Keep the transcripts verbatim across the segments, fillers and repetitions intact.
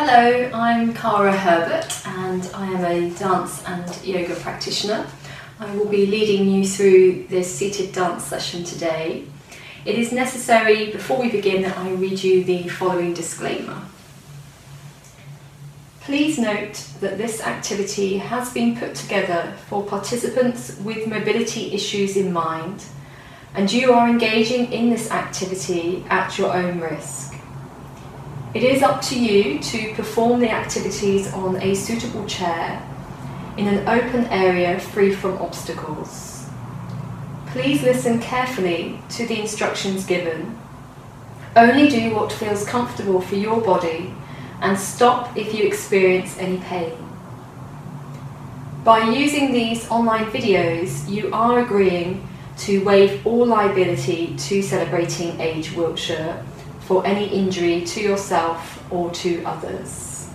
Hello, I'm Cara Herbert and I am a dance and yoga practitioner. I will be leading you through this seated dance session today. It is necessary before we begin that I read you the following disclaimer. Please note that this activity has been put together for participants with mobility issues in mind, and you are engaging in this activity at your own risk. It is up to you to perform the activities on a suitable chair in an open area free from obstacles. Please listen carefully to the instructions given. Only do what feels comfortable for your body and stop if you experience any pain. By using these online videos, you are agreeing to waive all liability to Celebrating Age Wiltshire for any injury to yourself or to others.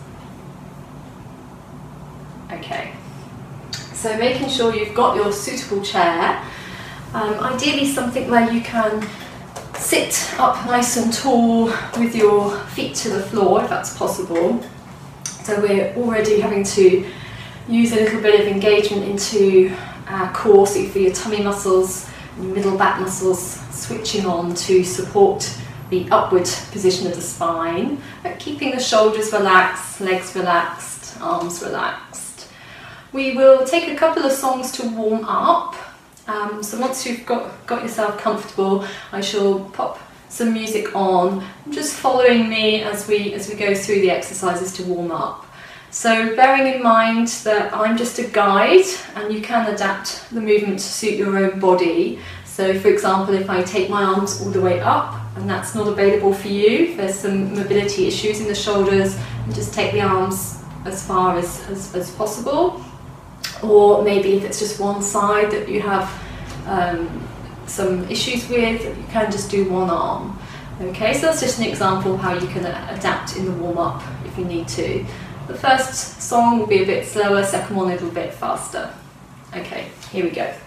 Okay, so making sure you've got your suitable chair, um, ideally something where you can sit up nice and tall with your feet to the floor if that's possible. So we're already having to use a little bit of engagement into our core, so for your tummy muscles, your middle back muscles switching on to support the upward position of the spine, but keeping the shoulders relaxed, legs relaxed, arms relaxed. We will take a couple of songs to warm up. Um, so once you've got, got yourself comfortable, I shall pop some music on, just following me as we, as we go through the exercises to warm up. So bearing in mind that I'm just a guide and you can adapt the movement to suit your own body. So for example, if I take my arms all the way up and that's not available for you, if there's some mobility issues in the shoulders, and just take the arms as far as, as, as possible. Or maybe if it's just one side that you have um, some issues with, you can just do one arm. Okay, so that's just an example of how you can adapt in the warm-up if you need to. The first song will be a bit slower, second one a little bit faster. Okay, here we go.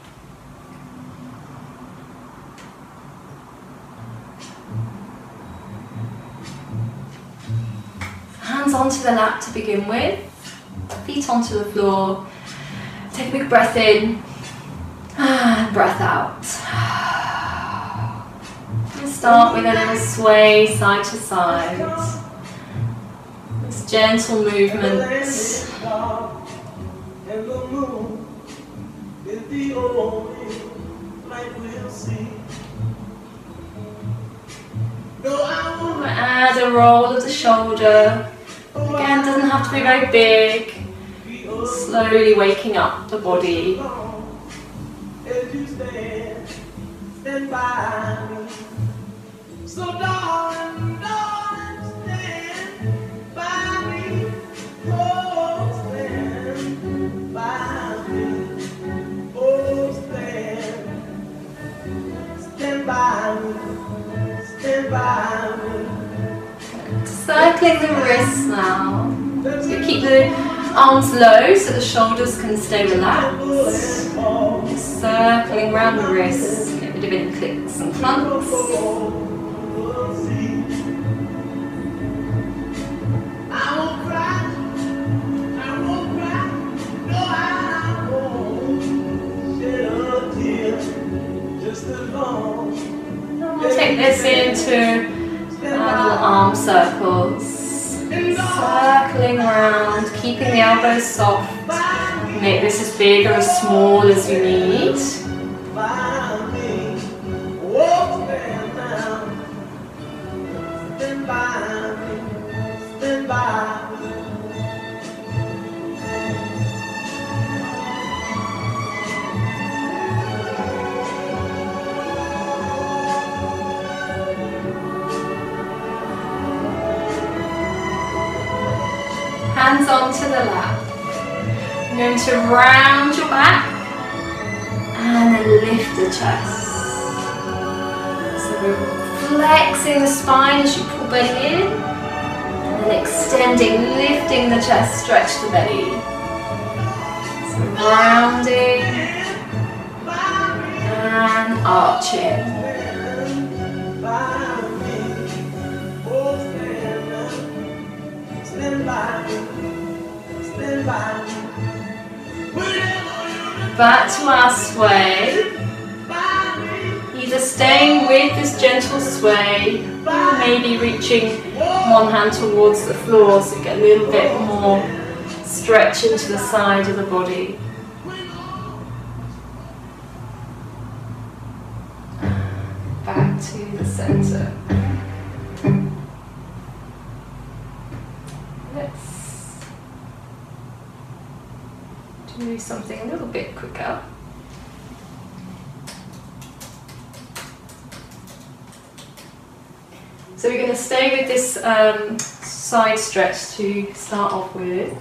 Hands onto the lap to begin with, feet onto the floor. Take a big breath in and breath out. And start with a little sway side to side. This gentle movement. We'll add a roll of the shoulder. Again, doesn't have to be very big. Slowly waking up the body. So darling, darling, stand by me. Oh, stand by me. Oh, stand. Stand by me. Stand by me. Circling the wrists now. So keep the arms low so the shoulders can stay relaxed. Just circling around the wrists, get rid of any clicks and clunks. I won't cry, I won't cry, no I won't shed a tear, just as long. We'll take this into our little arm circles. Circling around, keeping the elbows soft. Make this as big or as small as you need. Hands onto the lap. I'm going to round your back and then lift the chest. So we're flexing the spine as you pull belly in and then extending, lifting the chest, stretch the belly. So rounding and arching. back to our sway. Either staying with this gentle sway, or maybe reaching one hand towards the floor so you get a little bit more stretch into the side of the body. Back to the center. Let's do something a little bit quicker. So we're going to stay with this um, side stretch to start off with.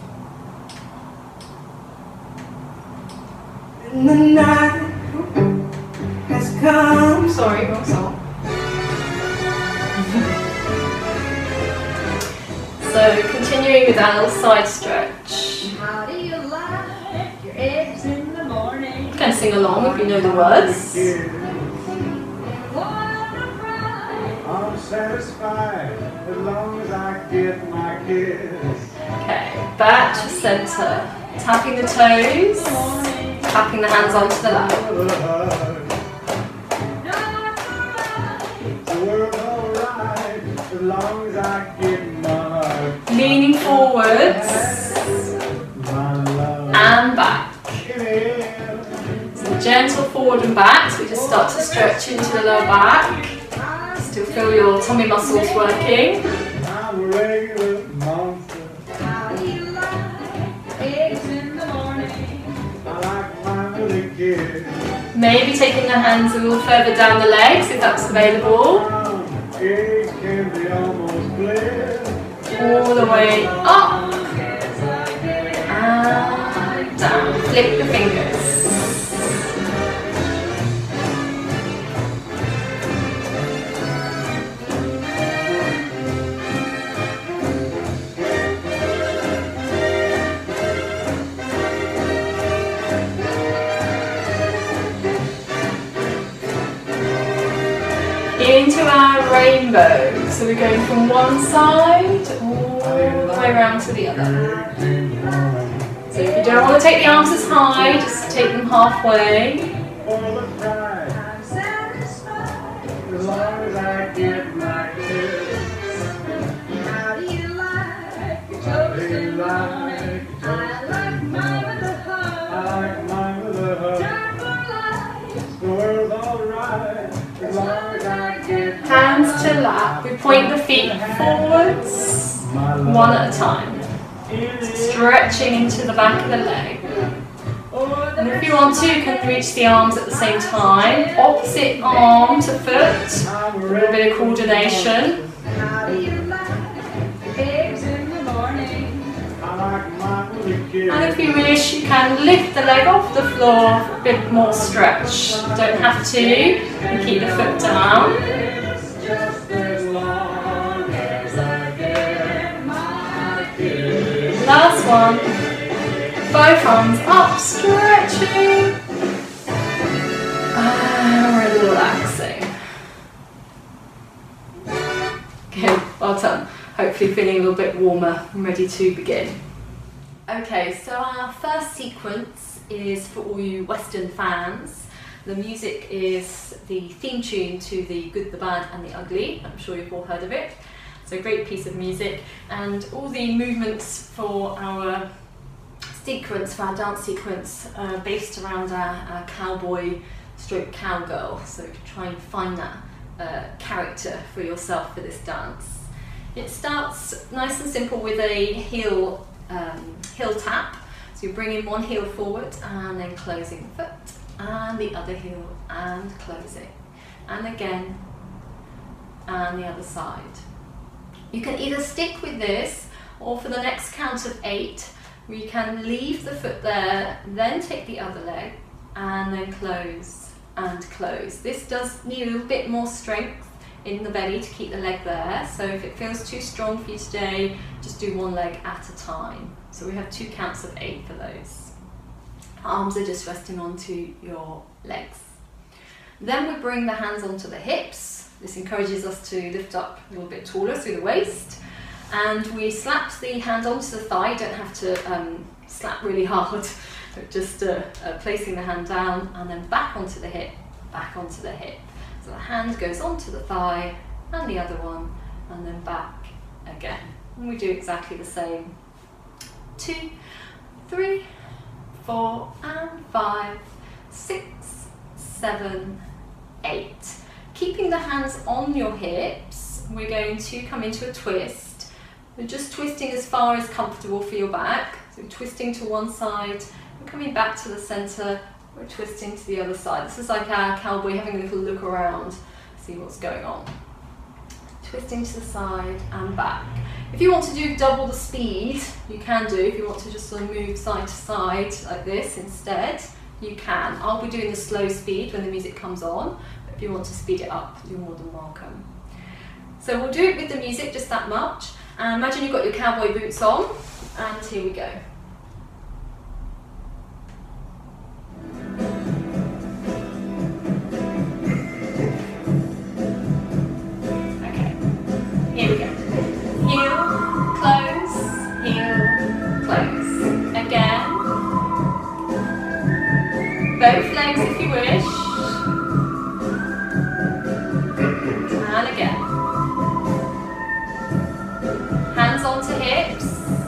And the night has come. Sorry, wrong song. So continuing with our little side stretch. How do you like your eggs in the morning? You can sing along if you know the words. I'm satisfied as long as I get my kiss. Okay, back to center. Tapping the toes, tapping the hands onto the lap. The world's alright as long as I get my Leaning forwards my love. and back. Yeah. So gentle forward and back, so we just start to stretch into the lower back. Still feel your tummy muscles working. I'm a regular monster. How do you like eggs in the morning? I like my little kid. Maybe taking the hands a little further down the legs if that's available. Eggs can be almost bled. All the way up and down. Flip the fingers. Into our rainbow. So we're going from one side all the way around to the other. So if you don't want to take the arms as high, just take them halfway. I'm satisfied As long as I get my kiss. How do you like your toast in the morning? I like mine with a hug. I like mine with a hug. Time for life. The world's alright as long as I get Hands to lap. We point the feet forwards, my love. one at a time. Stretching into the back of the leg. And if you want to, you can reach the arms at the same time. Opposite arm to foot. A little bit of coordination. How do you like eggs in the morning? I like mine with a kid. And if you wish, you can lift the leg off the floor for a bit more stretch. You don't have to. You can keep the foot down. Just as long as I get my kiss. Last one. Both arms up, stretching. And relaxing. Okay, well done. Hopefully feeling a little bit warmer and ready to begin. Okay, so our first sequence is for all you Western fans. The music is the theme tune to The Good, the Bad and the Ugly. I'm sure you've all heard of it. It's a great piece of music, and all the movements for our sequence, for our dance sequence, are based around our, our cowboy stroke cowgirl. So you can try and find that uh, character for yourself for this dance. It starts nice and simple with a heel um, heel tap. So you're bringing one heel forward and then closing the foot, and the other heel and closing, and again, and the other side. You can either stick with this, or for the next count of eight, we can leave the foot there, then take the other leg, and then close and close. This does need a little bit more strength in the belly to keep the leg there, so if it feels too strong for you today, just do one leg at a time. So we have two counts of eight for those. Arms are just resting onto your legs. Then we bring the hands onto the hips. This encourages us to lift up a little bit taller through the waist, and we slap the hand onto the thigh. You don't have to um, slap really hard. just uh, uh, placing the hand down and then back onto the hip, back onto the hip. So the hand goes onto the thigh and the other one, and then back again. And we do exactly the same. Two, three, four, and five, six, seven, eight. Keeping the hands on your hips, we're going to come into a twist. We're just twisting as far as comfortable for your back. So twisting to one side, we're coming back to the centre, we're twisting to the other side. This is like our cowboy having a little look around, see what's going on. Twisting to the side and back. If you want to do double the speed, you can do. If you want to just sort of move side to side like this instead, you can. I'll be doing the slow speed when the music comes on, but if you want to speed it up, you're more than welcome. So we'll do it with the music, just that much. And imagine you've got your cowboy boots on, and here we go. Okay, here we go. Heel, close, heel, close. Again. Both legs if you wish. And again. Hands onto hips.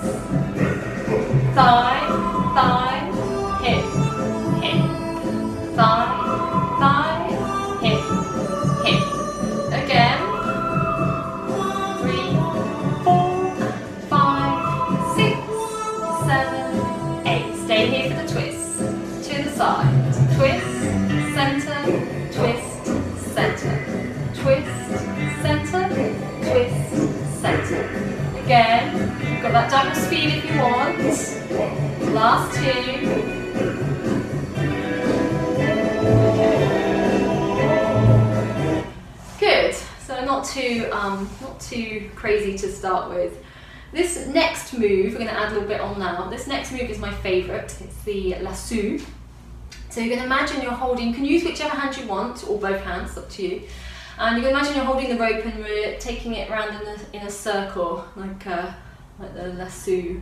Thigh, thigh, hip, hip. Thigh, thigh, hip, hip. Again. Three, four, five, six, seven, eight. Stay here for the twist. To the side. Twist, centre, twist, centre. Twist, centre, twist, centre. Again, you've got that double speed if you want. Last two. Okay. Good. So not too, um, not too crazy to start with. This next move, we're going to add a little bit on now. This next move is my favourite. It's the lasso. So you can imagine you're holding, you can use whichever hand you want, or both hands, up to you. And you can imagine you're holding the rope and we're taking it around in a, in a circle, like, uh, like the lasso.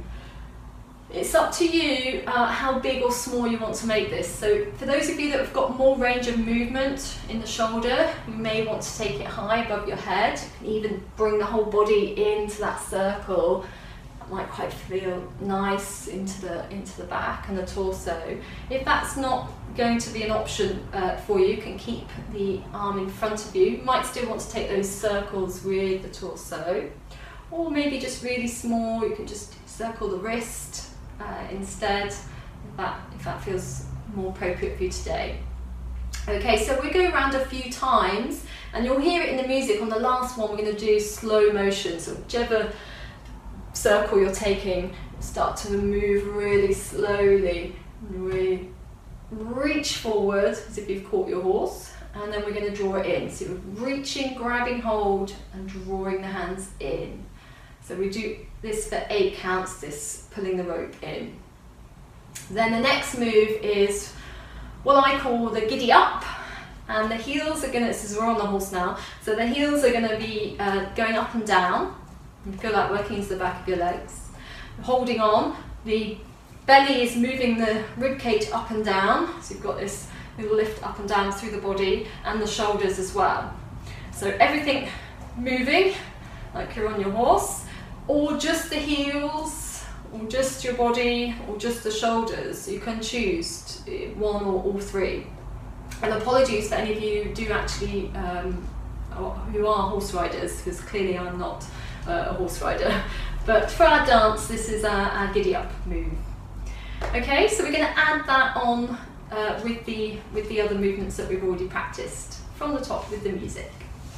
It's up to you uh, how big or small you want to make this. So for those of you that have got more range of movement in the shoulder, you may want to take it high above your head. You can even bring the whole body into that circle. That might quite feel nice into the, into the back and the torso. If that's not going to be an option uh, for you, you can keep the arm in front of you. You might still want to take those circles with the torso, or maybe just really small, you can just circle the wrist uh, instead, if that, if that feels more appropriate for you today. Okay, so we go around a few times and you'll hear it in the music. On the last one we're going to do slow motion, so whichever circle you're taking, start to move really slowly, really reach forward as if you've caught your horse, and then we're going to draw it in. So you're reaching, grabbing hold and drawing the hands in. So we do this for eight counts, this pulling the rope in. Then the next move is what I call the giddy up, and the heels are going to, this is we're on the horse now, so the heels are going to be uh, going up and down. You feel like working into the back of your legs. Holding on, the belly is moving the rib cage up and down, so you've got this little lift up and down through the body, and the shoulders as well. So everything moving like you're on your horse, or just the heels, or just your body, or just the shoulders. You can choose one or all three. And apologies for any of you do actually um, who are horse riders, because clearly I'm not uh, a horse rider. But for our dance, this is our, our giddy up move. Okay, so we're going to add that on uh, with the with the other movements that we've already practiced from the top with the music.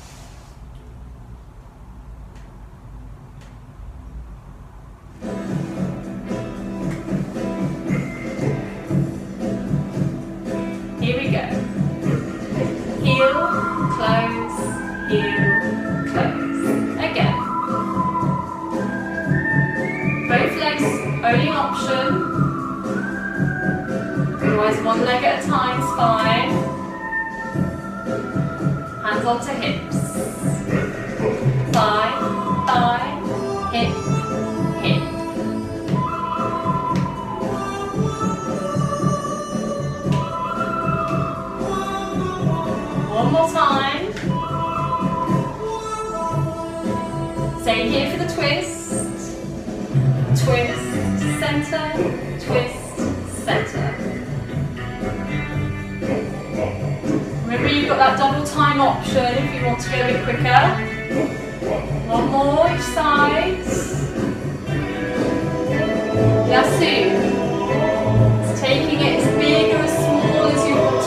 Here we go. Heel, close, heel, close. Again. Both legs, only option. Otherwise, one leg at a time is fine. Hands onto hips. Thigh, thigh, hip, hip. Stay here for the twist, twist, centre, twist, centre. Remember you've got that double time option if you want to go a bit quicker. One more each side. Lasso. It's taking it as big or as small as you want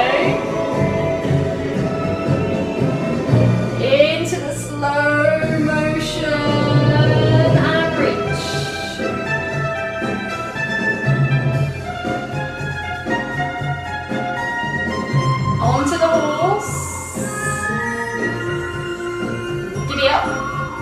to go. Into the slow motion and reach. Onto the horse. Giddy up.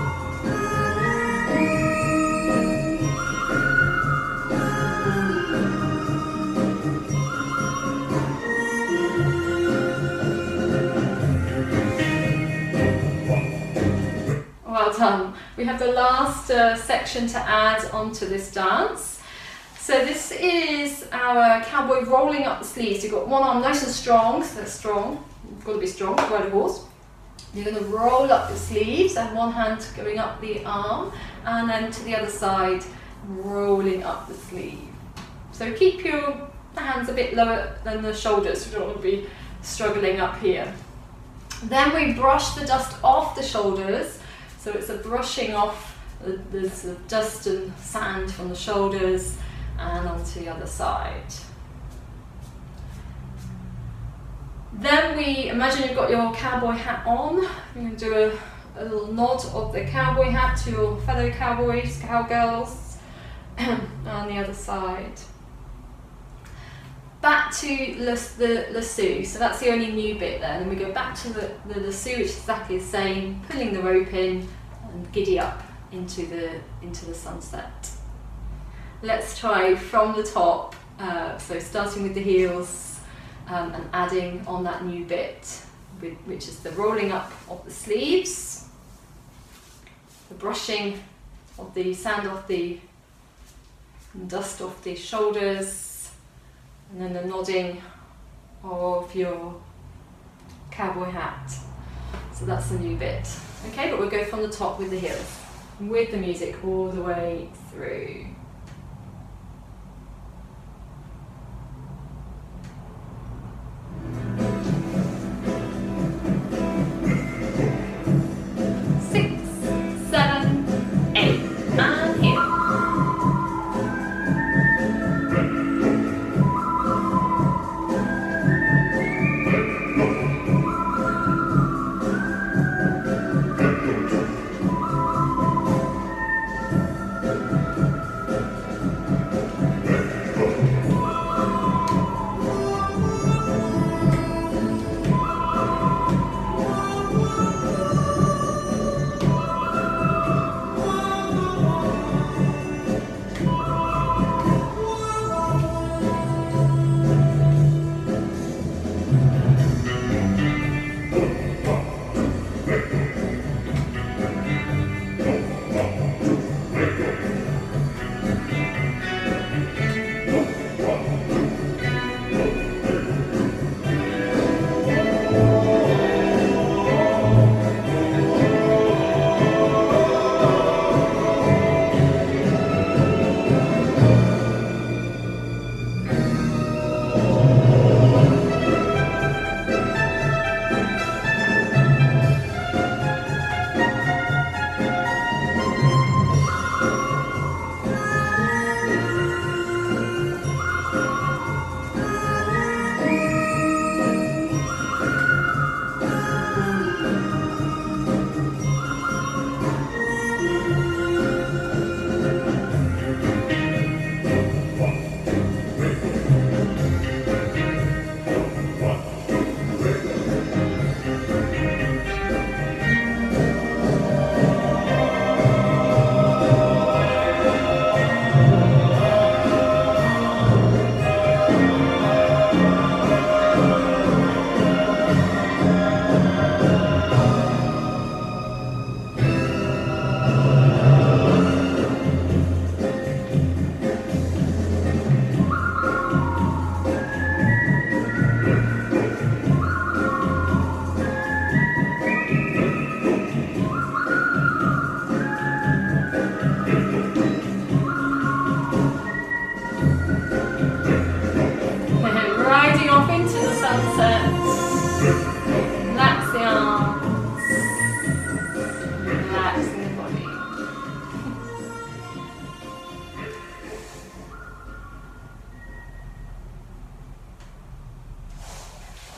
Well done. We have the last uh, section to add onto this dance. So this is our cowboy rolling up the sleeves. You've got one arm nice and strong, so that's strong. You've got to be strong to ride a horse. You're going to roll up the sleeves and one hand going up the arm and then to the other side rolling up the sleeve. So keep your hands a bit lower than the shoulders, you don't want to be struggling up here. Then we brush the dust off the shoulders. So it's a brushing off the, the sort of dust and sand from the shoulders and onto the other side. Then we imagine you've got your cowboy hat on. You're going to do a, a little nod of the cowboy hat to your fellow cowboys, cowgirls, on the other side. Back to the lasso, so that's the only new bit there. And then we go back to the, the lasso, which is exactly the same, pulling the rope in and giddy up into the, into the sunset. Let's try from the top, uh, so starting with the heels um, and adding on that new bit, with, which is the rolling up of the sleeves, the brushing of the sand off the dust off the shoulders, and then the nodding of your cowboy hat. So that's the new bit. Okay, but we'll go from the top with the heels, with the music all the way through. Six, seven, eight, and here.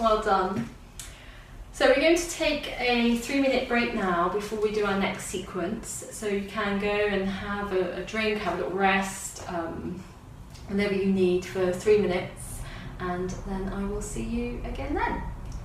well done. So we're going to take a three minute break now before we do our next sequence. So you can go and have a, a drink, have a little rest, um, whenever you need for three minutes, and then I will see you again then.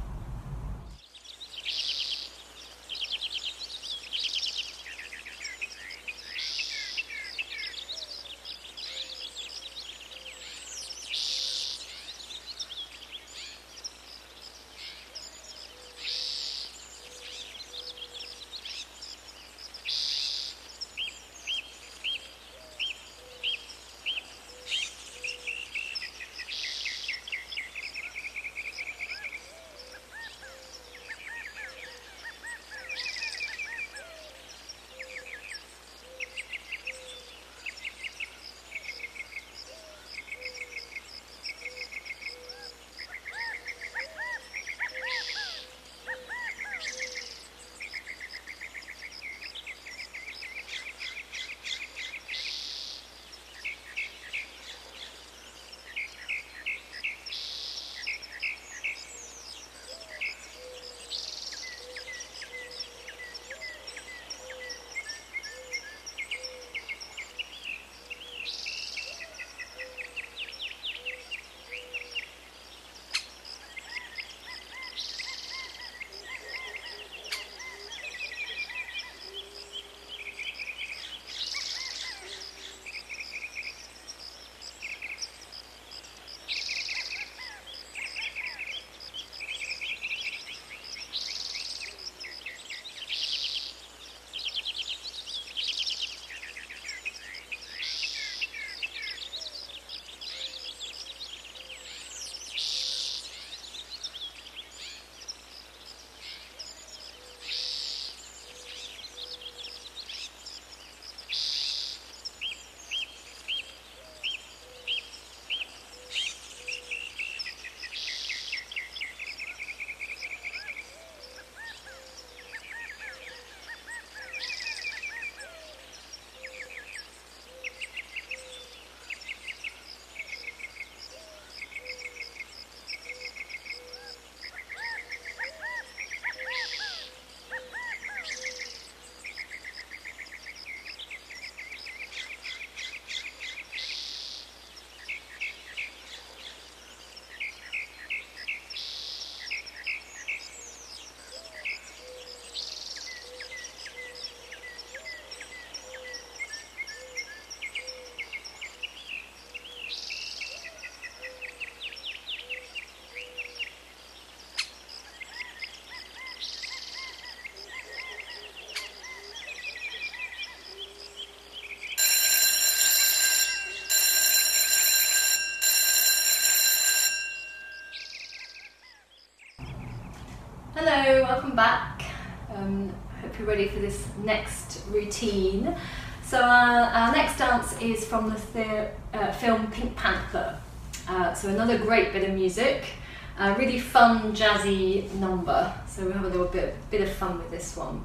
Hello, welcome back. Um, hope you're ready for this next routine. So our, our next dance is from the, the uh, film Pink Panther. Uh, so another great bit of music, a really fun jazzy number. So we'll have a little bit, bit of fun with this one.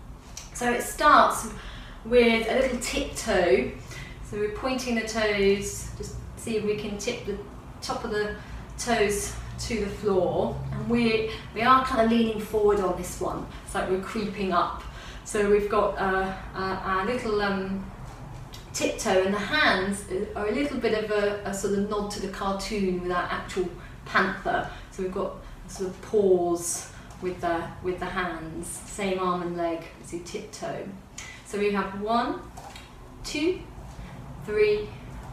So it starts with a little tiptoe. So we're pointing the toes, just see if we can tip the top of the toes to the floor, and we we are kind of leaning forward on this one. It's like we're creeping up. So we've got uh, our, our little um, tiptoe, and the hands are a little bit of a, a sort of nod to the cartoon with our actual panther. So we've got sort of paws with the with the hands, same arm and leg as you tiptoe. So we have one, two, three,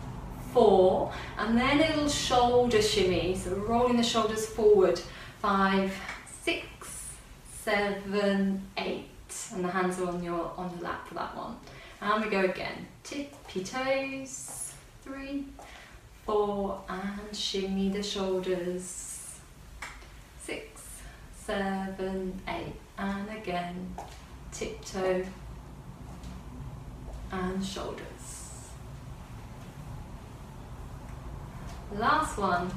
four, and then a little shoulder shimmy, so rolling the shoulders forward, five, six, seven, eight, and the hands are on your on your lap for that one. And we go again, tippy toes, three, four, and shimmy the shoulders, six, seven, eight, and again, tiptoe and shoulders. Last one,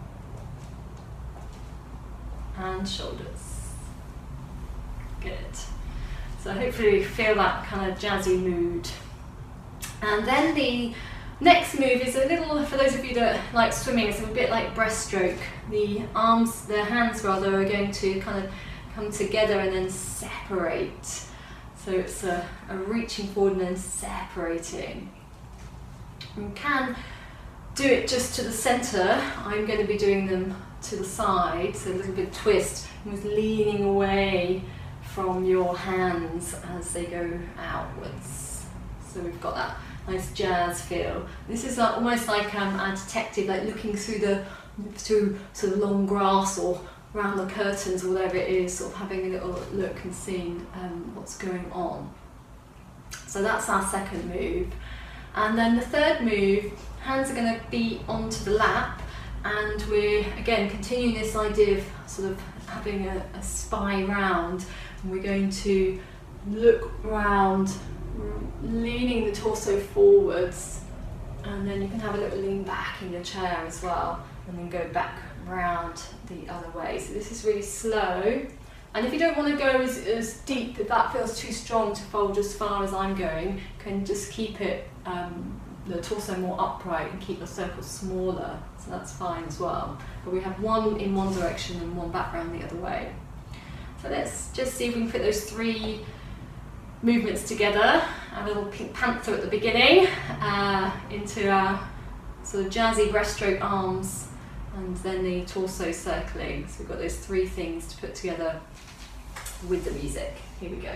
and shoulders. Good. So hopefully you feel that kind of jazzy mood. And then the Next move is a little, for those of you that like swimming, it's a bit like breaststroke. The arms, the hands rather, are going to kind of come together and then separate. So it's a, a reaching forward and then separating. You can do it just to the centre. I'm going to be doing them to the side, so a little bit of twist, with leaning away from your hands as they go outwards. So we've got that nice jazz feel. This is like, almost like um, a detective, like looking through the through sort of long grass or around the curtains or whatever it is, sort of having a little look and seeing um, what's going on. So that's our second move. And then the third move, hands are going to be onto the lap, and we're again continuing this idea of sort of having a, a spy round, and we're going to look round, leaning the torso forwards, and then you can have a little lean back in your chair as well, and then go back round the other way. So this is really slow, and if you don't want to go as, as deep, if that feels too strong to fold as far as I'm going, you can just keep it um, the torso more upright and keep the circle smaller, so that's fine as well. But we have one in one direction and one back round the other way. So let's just see if we can fit those three movements together. A little pink panther at the beginning, uh, into our sort of jazzy breaststroke arms, and then the torso circling. So we've got those three things to put together with the music. Here we go.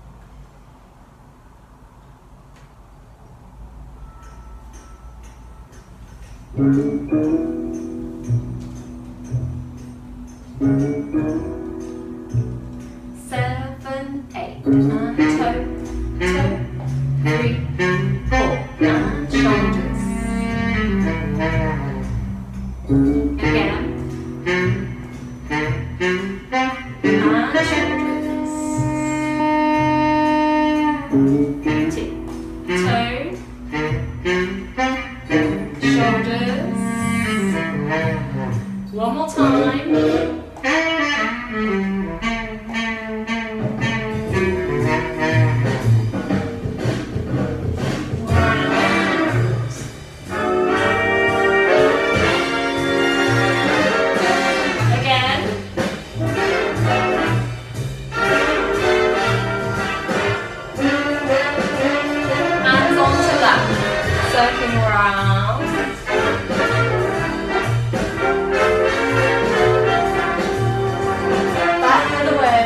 Seven, eight, and toe, toe, three, four, and shoulders. Again, and shoulders. Two, toe, shoulders. One more time. Circling around. Back the other way.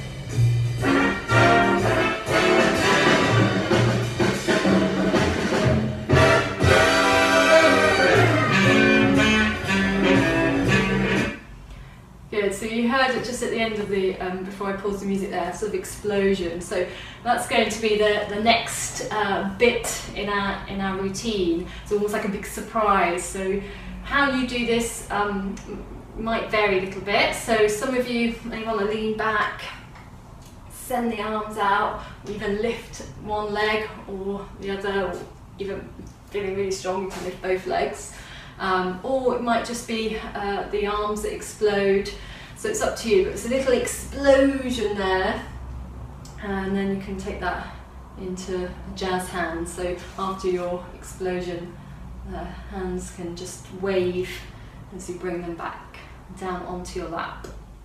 Good, so you heard it just at the end of the, um, before I paused the music there, sort of explosion. So that's going to be the, the next uh, bit in our, in our routine. It's almost like a big surprise. So how you do this um, might vary a little bit. So some of you may want to lean back, send the arms out, or even lift one leg or the other, or even feeling really strong, you can lift both legs. Um, or it might just be uh, the arms that explode, so it's up to you, but it's a little explosion there, and then you can take that into a jazz hand. So after your explosion, the hands can just wave as you bring them back down onto your lap.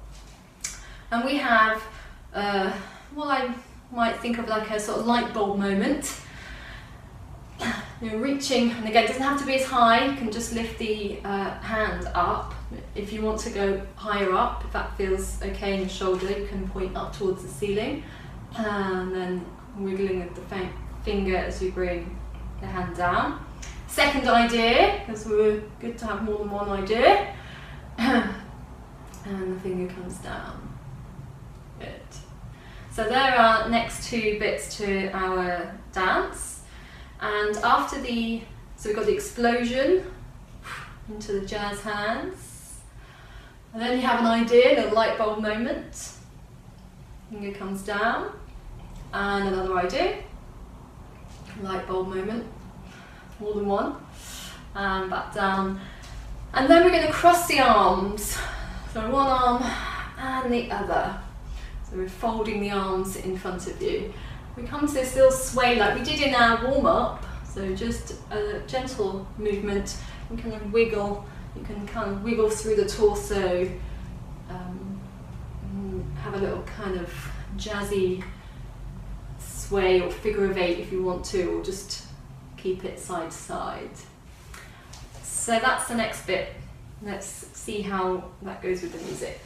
And we have uh, what I might think of like a sort of light bulb moment. You're reaching, and again, it doesn't have to be as high, you can just lift the uh, hand up. If you want to go higher up, if that feels okay in your shoulder, you can point up towards the ceiling, and then wiggling with the finger as you bring the hand down. Second idea, because we're good to have more than one idea, and the finger comes down. Good. So there are next two bits to our dance. And after the, so we've got the explosion into the jazz hands, and then you have an idea, a light bulb moment. Finger comes down, and another idea, light bulb moment, more than one, and back down. And then we're going to cross the arms, so one arm and the other. So we're folding the arms in front of you. We come to this little sway like we did in our warm-up, So just a gentle movement, you can kind of wiggle, you can kind of wiggle through the torso, um, have a little kind of jazzy sway or figure of eight if you want to, or just keep it side to side. So that's the next bit. Let's see how that goes with the music.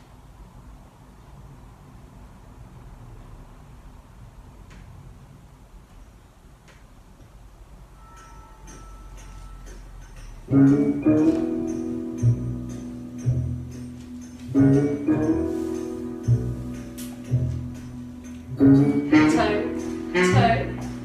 Toe, toe.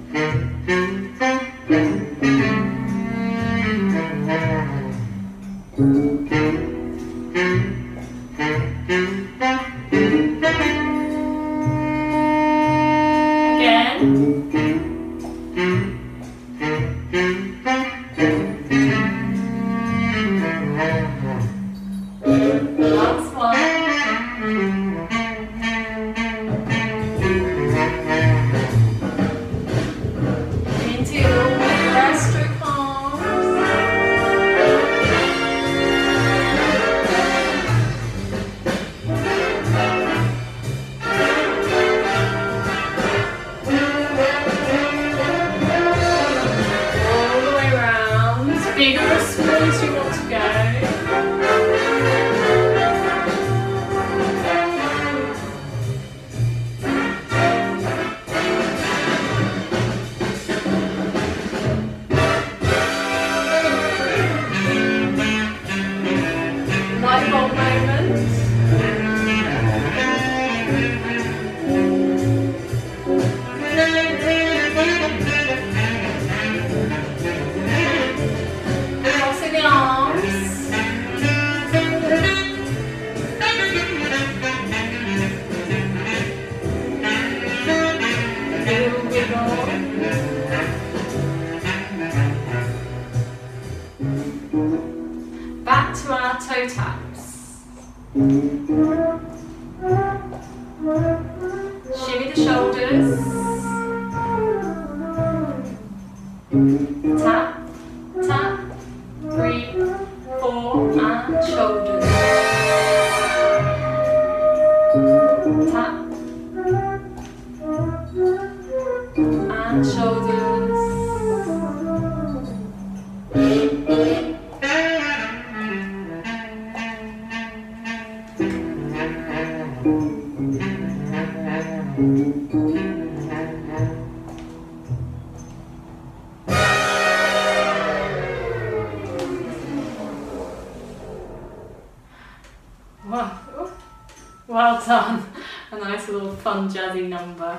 Back to our toe taps. Shimmy the shoulders. Tap, tap, three, four, and shoulders. Tap, and shoulders. Wow. Well done. A nice little fun jazzy number.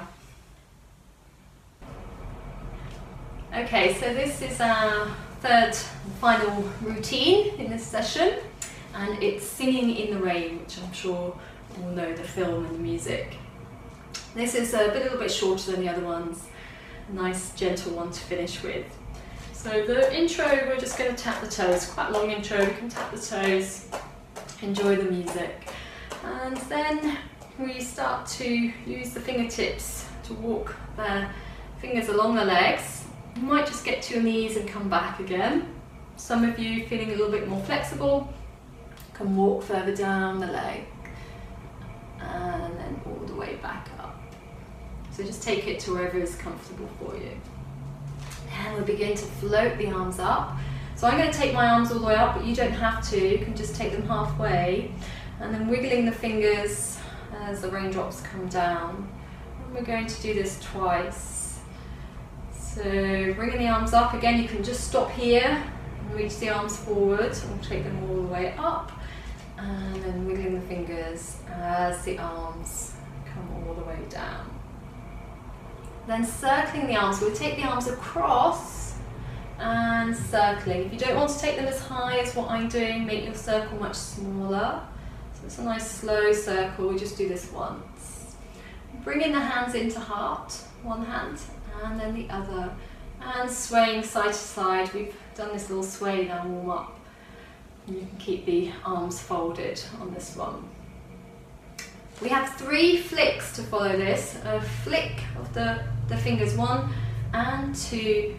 Okay, so this is our third and final routine in this session, and it's Singing in the Rain, which I'm sure you all know the film and the music. This is a, bit, a little bit shorter than the other ones, a nice gentle one to finish with. So the intro, we're just going to tap the toes, quite a long intro, we can tap the toes, enjoy the music, and then we start to use the fingertips to walk the fingers along the legs. You might just get to your knees and come back again. Some of you feeling a little bit more flexible can walk further down the leg and then all the way back up. So just take it to wherever is comfortable for you. And we'll begin to float the arms up. So I'm going to take my arms all the way up, but you don't have to. You can just take them halfway, and then wiggling the fingers as the raindrops come down. And we're going to do this twice. So bringing the arms up, again you can just stop here and reach the arms forward and take them all the way up, and then wiggling the fingers as the arms come all the way down. Then circling the arms, we'll take the arms across and circling. If you don't want to take them as high as what I'm doing, make your circle much smaller. So it's a nice slow circle, we just do this once. Bringing the hands into heart, one hand and then the other, and swaying side to side. We've done this little sway now, warm up. You can keep the arms folded on this one. We have three flicks to follow this. A flick of the, the fingers, one and two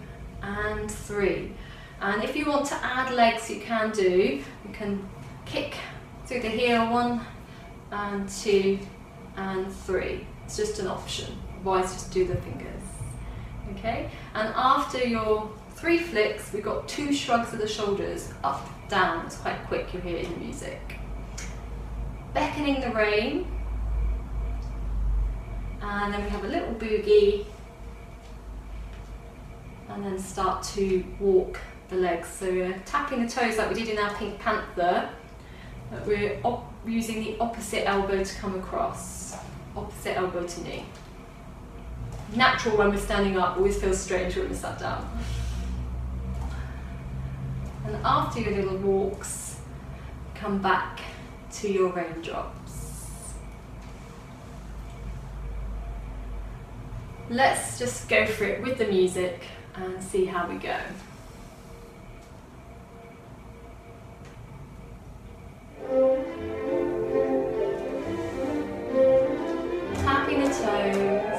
and three. And if you want to add legs, you can do. You can kick through the heel, one and two and three. It's just an option, otherwise just do the fingers. Okay, and after your three flicks, we've got two shrugs of the shoulders, up, down. It's quite quick, you'll hear it in the music. Beckoning the rain, and then we have a little boogie, and then start to walk the legs. So we're tapping the toes like we did in our Pink Panther, but we're op using the opposite elbow to come across, opposite elbow to knee. Natural when we're standing up, always feels strange when we're sat down. And after your little walks, come back to your raindrops. Let's just go for it with the music and see how we go. Tapping the toes.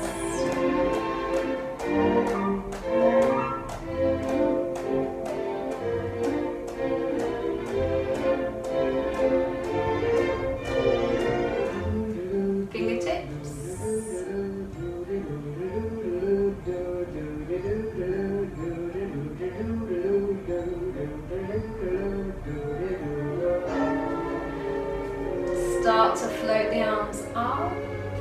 Start to float the arms up.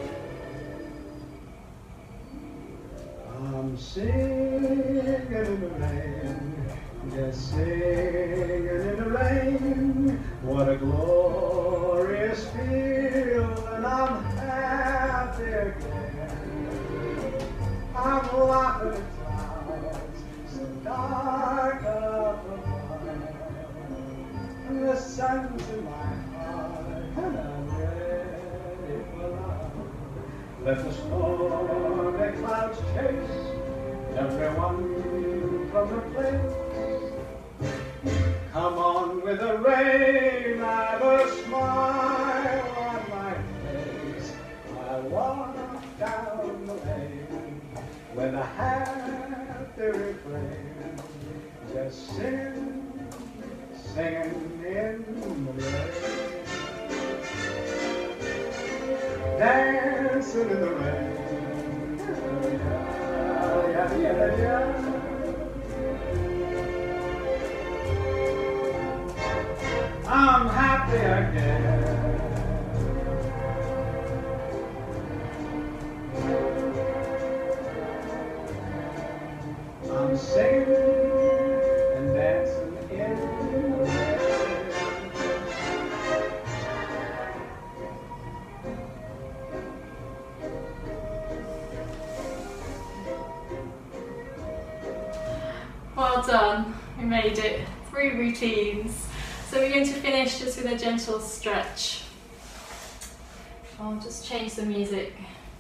I'm singing in the rain, just singing in the rain. What a glorious feeling, I'm happy again. I'm laughing at clouds so dark up above, and the sun's in my heart, and I'm ready for love. Let the stormy clouds chase everyone from the place. Come on with the rain, I've a smile on my face. I walk down the lane with a happy refrain, just singing, singing in the rain. Dancing in the rain, yeah, yeah, yeah. I'm happy again. I'm singing and dancing in the rain. Well done, we made it. Three routines. So we're going to finish just with a gentle stretch. I'll just change the music.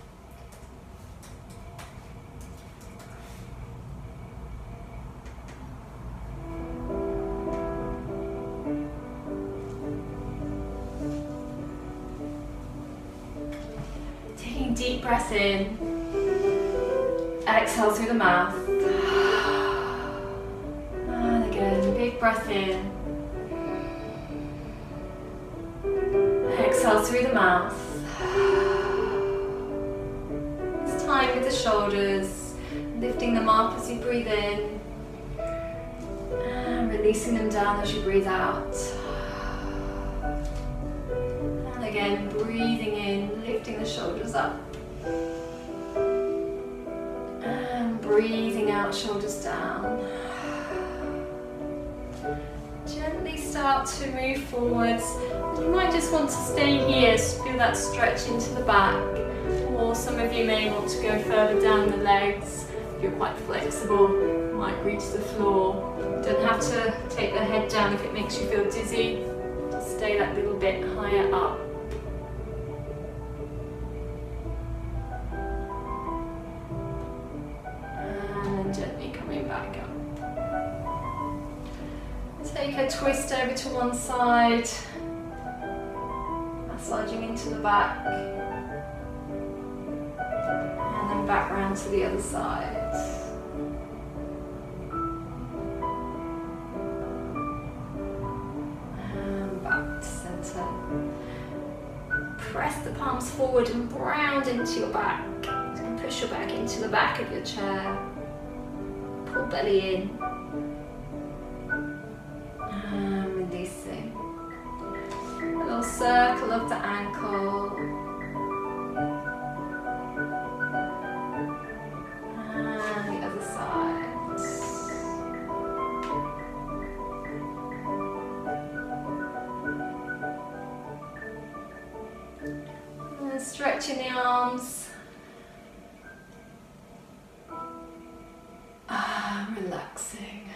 Taking a deep breath in. Exhale through the mouth. And again, big breath in. Exhale through the mouth. It's time with the shoulders, lifting them up as you breathe in and releasing them down as you breathe out. And again, breathing in, lifting the shoulders up and breathing out, shoulders down. Gently start to move forwards. You might just want to stay here, feel that stretch into the back, or some of you may want to go further down the legs. If you're quite flexible, you might reach the floor. You don't have to take the head down if it makes you feel dizzy. Just stay that little bit higher up. And then gently coming back up. Take a twist over to one side, massaging into the back, and then back round to the other side. palms forward and round into your back. You can push your back into the back of your chair. Pull belly in. And releasing. A little circle of the ankle. And the other side. And stretching the arms. Ah, relaxing.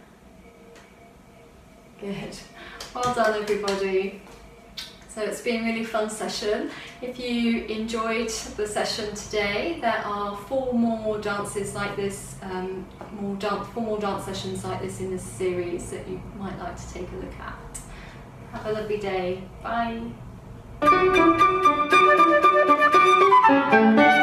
Good. Well done, everybody. So it's been a really fun session. If you enjoyed the session today, there are four more dances like this, um, more dance, four more dance sessions like this in this series that you might like to take a look at. Have a lovely day. Bye.